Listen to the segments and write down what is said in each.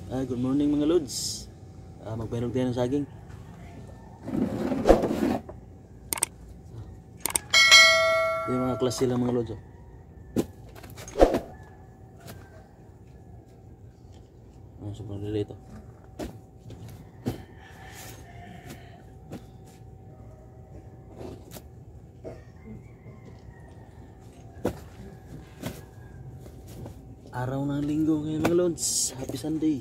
Good morning mga lods. Magpainog tayo ng saging. Yung mga klase lang mga lods. Sobrang lili ito. Araw ng linggo ngayon mga lods. Happy Sunday.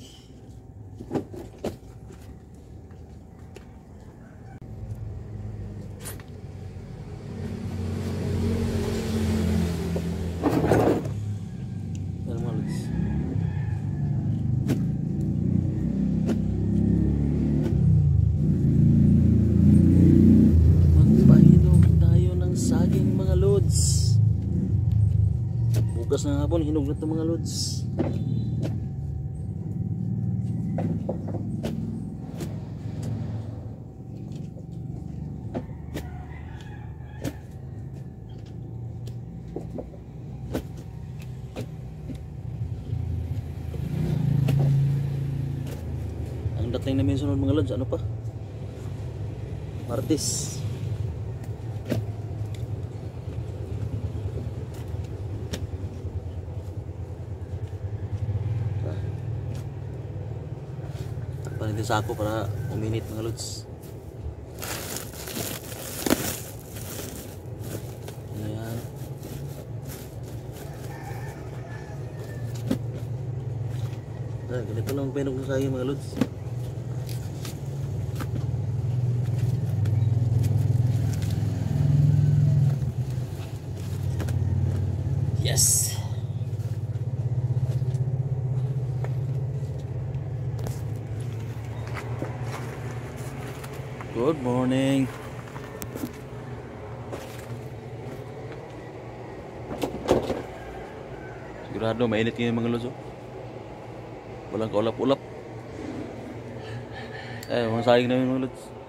Yan mga lods. Magpainom tayo ng saging mga lods. Bukas ng hapon, hinog na ito mga lods. Ang dating namin sunod mga lods, ano pa? Martes. Panitin sa ako para uminit mga lods. Ayan. Ganito lang magpainog ng saging mga lods. Yes. Good morning. Sigurado mainit ngayon mga lods. Walang kaulap-ulap. Mga saging namin mga lods.